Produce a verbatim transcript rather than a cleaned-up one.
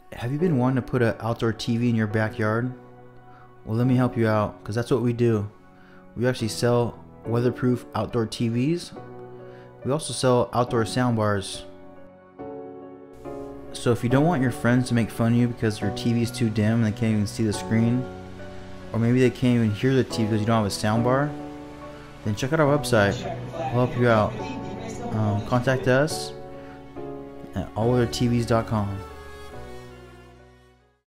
Have you been wanting to put an outdoor T V in your backyard? Well, let me help you out, because that's what we do. We actually sell weatherproof outdoor T Vs. We also sell outdoor sound bars. So if you don't want your friends to make fun of you because your T V is too dim and they can't even see the screen, or maybe they can't even hear the T V because you don't have a sound bar, then check out our website. We'll help you out. Um, contact us at all weather T Vs dot com.